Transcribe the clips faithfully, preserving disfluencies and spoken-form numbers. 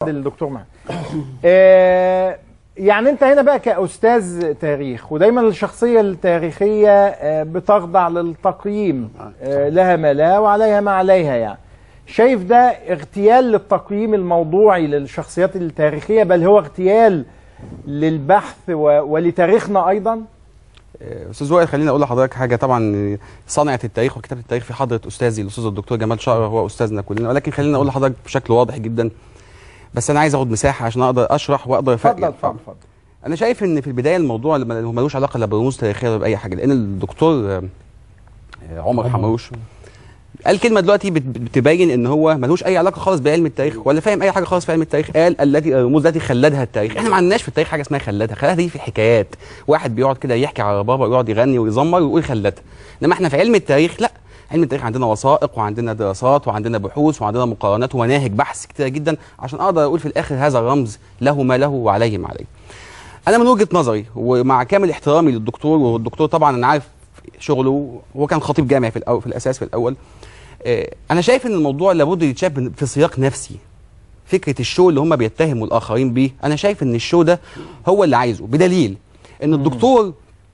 الدكتور محمد. آه يعني انت هنا بقى كأستاذ تاريخ، ودايما الشخصية التاريخية آه بتخضع للتقييم، آه لها ما لها وعليها ما عليها. يعني شايف ده اغتيال للتقييم الموضوعي للشخصيات التاريخية، بل هو اغتيال للبحث ولتاريخنا ايضا؟ استاذ وائل، خليني اقول لحضرتك حاجه. طبعا صنعه التاريخ وكتابه التاريخ في حضره استاذي الاستاذ الدكتور جمال شقره، هو استاذنا كلنا، ولكن خليني اقول لحضرتك بشكل واضح جدا، بس انا عايز اخد مساحه عشان اقدر اشرح واقدر افهم. اتفضل اتفضل اتفضل. انا شايف ان في البدايه الموضوع ملوش علاقه لا برموز تاريخيه ولا باي حاجه، لان الدكتور عمر حمروش قال كلمه دلوقتي بتبين ان هو ملوش اي علاقه خالص بعلم التاريخ ولا فاهم اي حاجه خالص في علم التاريخ. قال التي الرموز التي خلدها التاريخ. احنا ما عندناش في التاريخ حاجه اسمها خلدها، خلدها دي في الحكايات، واحد بيقعد كده يحكي على بابا ويقعد يغني ويزمر ويقول خلدها. انما احنا في علم التاريخ لا، علم التاريخ عندنا وثائق وعندنا دراسات وعندنا بحوث وعندنا مقارنات ومناهج بحث كتيره جدا عشان اقدر اقول في الاخر هذا الرمز له ما له وعليه ما عليه. انا من وجهه نظري ومع كامل احترامي للدكتور، والدكتور طبعا انا عارف شغله، هو كان خطيب جامعي في الأول في الاساس في الاول، أنا شايف إن الموضوع لابد يتشاف في سياق نفسي. فكرة الشو اللي هم بيتهموا الآخرين بيه، أنا شايف إن الشو ده هو اللي عايزه، بدليل إن الدكتور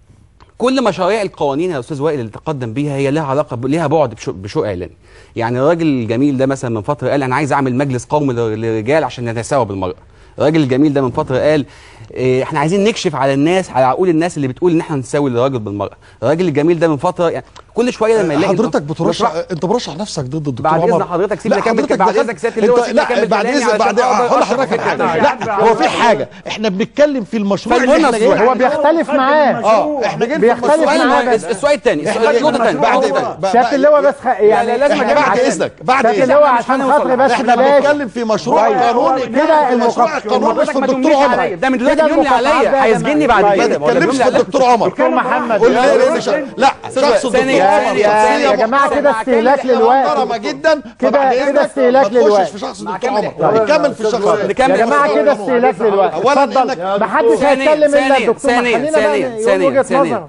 كل مشاريع القوانين يا أستاذ وائل اللي تقدم بيها هي لها علاقة لها بعد بشو, بشو إعلامي. يعني الراجل الجميل ده مثلا من فترة قال أنا عايز أعمل مجلس قومي للرجال عشان نتساوى بالمرأة. الراجل الجميل ده من فترة قال إيه احنا عايزين نكشف على الناس، على عقول الناس اللي بتقول ان احنا نساوي الراجل بالمرأة. الراجل الجميل ده من فترة يعني كل شويه لما يلاقي حضرتك بترشح، انت برشح نفسك ضد الدكتور بعد عمر. بعد اذن حضرتك سيبني اكمل. بعد اذنك سياده اللواء لا بعد اذن بعد هقول لحضرتك حاجه. لا هو في حاجه احنا بنتكلم في المشروع اللي احنا جايين، هو بيختلف معاه. اه احنا جايين بيختلف معاه. السؤال الثاني، النقطه الثانيه بعد سياده اللواء بس يعني لازم بعد اذنك بعد سياده اللواء عشان خاطر بس احنا بنتكلم في مشروع قانوني كده. المشروع القانوني اسمه الدكتور عمر ده من دلوقتي بيملي عليا هيسجني بعد كده. ما تتكلمش في الدكتور عمر. دكتور محمد لا شخص الدكتور عمر يا جماعه كده استهلاك للوقت محترمه جدا. كده كده استهلاك للوقت. في شخص الدكتور عمر نكمل في الشخص يا جماعه كده استهلاك للوقت. اتفضل ما حدش هيتكلم الا الدكتور. ثانيا ثانيا ثانيا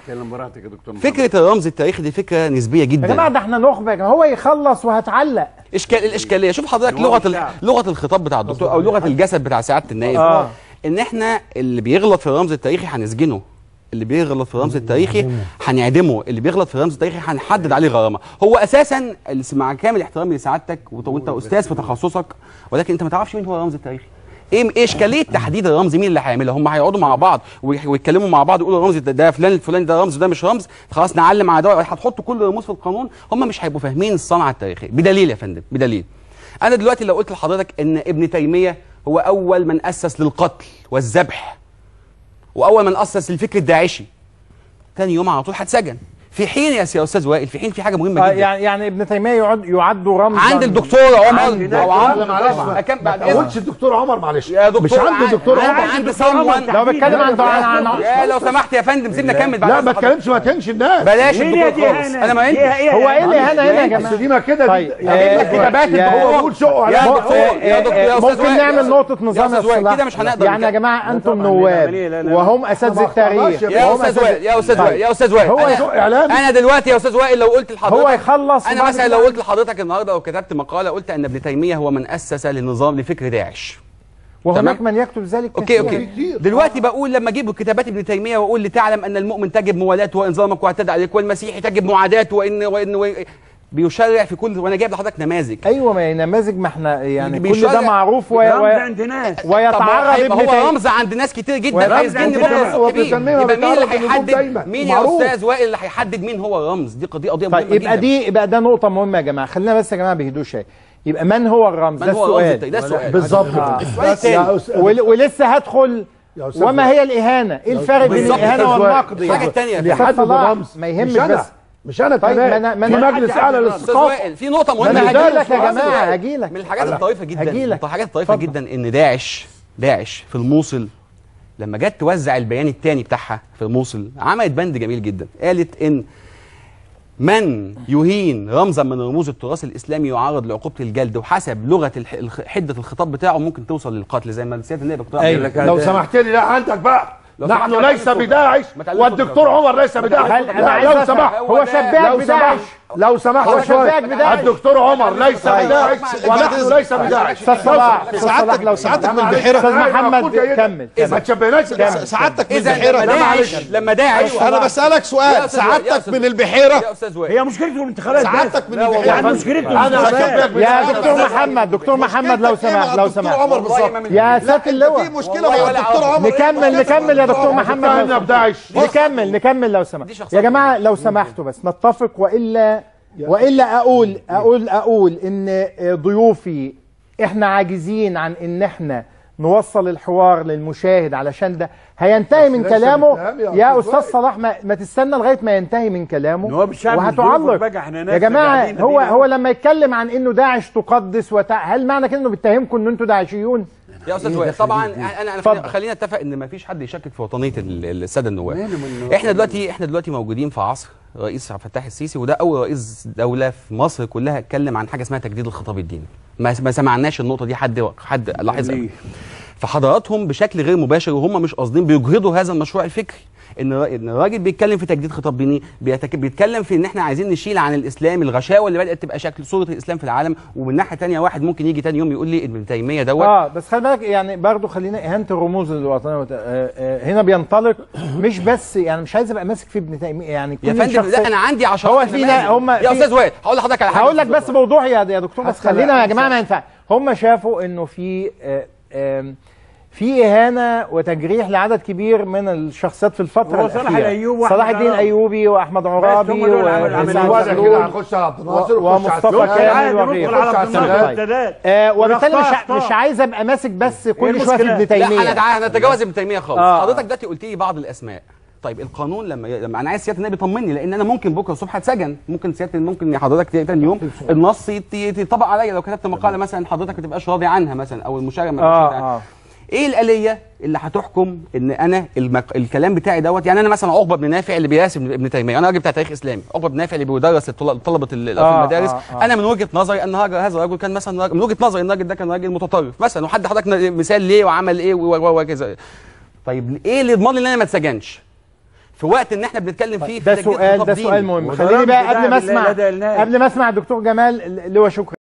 فكره الرمز التاريخي دي فكره نسبيه جدا يا جماعه. ده احنا نخبه، هو يخلص وهتعلق. اشكال الاشكاليه، شوف حضرتك لغه لغه الخطاب بتاع الدكتور او لغه الجسد بتاع سعاده النائب، آه. ان احنا اللي بيغلط في الرمز التاريخي هنسجنه، اللي بيغلط في الرمز التاريخي هنعدمه، اللي بيغلط في الرمز التاريخي هنحدد عليه غرامه. هو اساسا مع كامل احترامي لسعادتك وانت استاذ في تخصصك، ولكن انت ما تعرفش مين هو الرمز التاريخي. ايه ايه اشكاليه تحديد الرمز؟ مين اللي هيعملها؟ هم هيقعدوا مع بعض ويتكلموا مع بعض ويقولوا الرمز ده, ده فلان الفلاني ده رمز وده مش رمز، خلاص نعلم على ده، هتحطوا كل الرموز في القانون. هم مش هيبقوا فاهمين الصنعه التاريخيه. بدليل يا فندم، بدليل انا دلوقتي لو قلت لحضرتك ان ابن تيميه هو اول من اسس للقتل والذبح واول من اسس الفكر الداعشي، ثاني يوم على طول هتسجن. في حين يا استاذ وائل، في حين في حاجه مهمه جدا. يعني يعني ابن تيميه يعد يعد رمزا عند الدكتور عمر او عمر. معلش بعد ما تقولش الدكتور عمر، معلش يا دكتور مش عند الدكتور عمر، عند صمون. لو بتكلم عن عن يا لو سمحت يا فندم سيبني اكمل. بعد لا ما تكلمش، ما تهنش الناس. بلاش الدكتور خالص. انا ما ينفعش. هو ايه اللي هنا هنا يا جماعه؟ دي ما كده طيب كتابات هو بيقول شقه على يا دكتور يا دكتور يا استاذ ممكن نعمل نقطه نظام الصلاح كده مش هنقدر. يعني يا جماعه انتم نواب وهم اساتذه التاريخ. يا استاذ وائل يا استاذ وائل يا استاذ وائل هو انا دلوقتي يا استاذ وائل لو قلت لحضرتك هو يخلص. انا مثلا لو قلت لحضرتك النهارده او كتبت مقاله قلت ان ابن تيميه هو من اسس للنظام لفكر داعش، وهناك من يكتب ذلك. اوكي اوكي دلوقتي بقول لما اجيب كتابات ابن تيميه واقول لتعلم ان المؤمن تجب موالاته وان ظلمك واعتدى عليك، والمسيحي تجب معاداته وان وان, وإن بيشرع في كل، وانا جايب لحضرتك نماذج. ايوه ما هي نماذج، ما احنا يعني كل ده معروف و... و... عند ناس ويتعرض ابن تيميه هو رمز عند ناس كتير جدا. هيسجنني بكره الكبير. يبقى مين اللي هيحدد مين يا استاذ وائل اللي هيحدد مين هو الرمز؟ دي قضيه قضيه مهمه جدا. طيب يبقى دي يبقى ده نقطه مهمه يا جماعه. خلينا بس يا جماعه بهدوء شويه. يبقى من هو الرمز؟ ده السؤال. ده السؤال بالظبط. ولسه هدخل وما هي الاهانه؟ ايه الفرق بين الاهانه والنقد؟ الحاجه الثانيه اللي يحدد الرمز ما يهمش بس مش انا طيب كمان في مجلس اعلى للثقافه. في نقطه مهمه انا هجي لك يا جماعه، هجي لك من الحاجات الطريفه جدا. من الحاجات الطريفه جدا ان داعش داعش في الموصل لما جت توزع البيان الثاني بتاعها في الموصل عملت بند جميل جدا. قالت ان من يهين رمزا من رموز التراث الاسلامي يعرض لعقوبه الجلد، وحسب لغه حده الخطاب بتاعه ممكن توصل للقتل زي ما سياده النائب اقترح. أيوة. لو سمحت لي، لا عندك بقى نحن ليس بداعش والدكتور عمر ليس بداعش. لو سمحت هو شبهك بداعش. لو سمحت شويه الدكتور عمر ليس بداعش ونحن ليس بداعش. استاذ صلاح سعادتك لو سعادتك من البحيره استاذ محمد كمل ما تشبهناش سعادتك من اذا البحيره لما داعش لما داعش انا بسالك سؤال سعادتك من البحيره يا استاذ وائل هي مشكلته الانتخابات سعادتك من البحيره يعني مشكلته انا هشبهك يا دكتور محمد دكتور محمد لو سمحت لو دكتور سمحت عمر بالظبط يا سياده اللواء في مشكله مع الدكتور عمر نكمل نكمل يا دكتور محمد احنا بداعش نكمل نكمل لو سمحت يا جماعه لو سمحتوا بس نتفق والا والا اقول اقول اقول ان ضيوفي احنا عاجزين عن ان احنا نوصل الحوار للمشاهد علشان ده هينتهي من كلامه. يا استاذ صلاح ما, ما تستنى لغايه ما ينتهي من كلامه وهتعلق يا جماعه. هو هو لما يتكلم عن انه داعش تقدس وتع... هل معنى كده انه بيتهمكم ان انتوا داعشيون؟ يا استاذ وائل طبعا انا انا خلينا نتفق ان ما فيش حد يشكك في وطنيه الساده النواب. احنا دلوقتي احنا دلوقتي موجودين في عصر رئيس عبد الفتاح السيسي، وده اول رئيس دوله في مصر كلها اتكلم عن حاجه اسمها تجديد الخطاب الديني. ما ما سمعناش النقطه دي حد حد لاحظها. فحضراتهم بشكل غير مباشر وهم مش قاصدين بيجهضوا هذا المشروع الفكري. ان ان الراجل بيتكلم في تجديد خطاب ديني، بيتكلم في ان احنا عايزين نشيل عن الاسلام الغشاوه اللي بدات تبقى شكل صوره الاسلام في العالم، ومن ناحيه ثانيه واحد ممكن يجي ثاني يوم يقول لي ابن تيميه دوت اه بس خلي بالك يعني برضه خلينا اهانه الرموز الوطنيه هنا بينطلق مش بس يعني مش عايز ابقى ماسك في ابن تيميه يعني كل يا فندم. لا انا عندي عشرات هو فينا هم يا استاذ وائل هقول لحضرتك على حاجه هقول لك بس موضوعي يا دكتور بس خلينا يا جماعه ما ينفع. هم شافوا انه في آه آه في إهانة وتجريح لعدد كبير من الشخصيات في الفترة الأخيرة. صلاح الأيوبي صلاح الدين الأيوبي وأحمد عرابي ومصطفى كامل وغيره. وبالتالي مش مش عايز أبقى ماسك بس كل شوية في ابن تيمية. لا أنا هنتجاوز ابن تيمية خالص. آه. حضرتك دلوقتي قلت لي بعض الأسماء. طيب القانون لما لما انا عايز سياده النائب يطمني، لان انا ممكن بكره الصبح اتسجن، ممكن سياده ممكن حضرتك ثاني يوم النص يطبق عليا لو كتبت مقاله مثلا حضرتك ما تبقاش راضي عنها مثلا، او المشاركه ما تبقاش راضي عنها. ايه الآلية اللي هتحكم ان انا المك... الكلام بتاعي دوت؟ يعني انا مثلا عقبه بن نافع اللي بيدرس ابن تيميه، انا راجل بتاع تاريخ اسلامي، عقبه بن نافع اللي بيدرس طلبه ال... آه في المدارس. آه آه. انا من وجهه نظري ان هذا الراجل كان مثلا من وجهه نظري ان الراجل ده كان راجل متطرف مثلا، وحد حضرتك مثال ليه وعمل ايه وكذا. طيب ايه اللي يضمن لي ان انا ما اتسجنش في وقت ان احنا بنتكلم فيه في ده سؤال ده سؤال مهم. خليني بقى قبل ما اسمع قبل ما اسمع الدكتور جمال اللي هو شكرا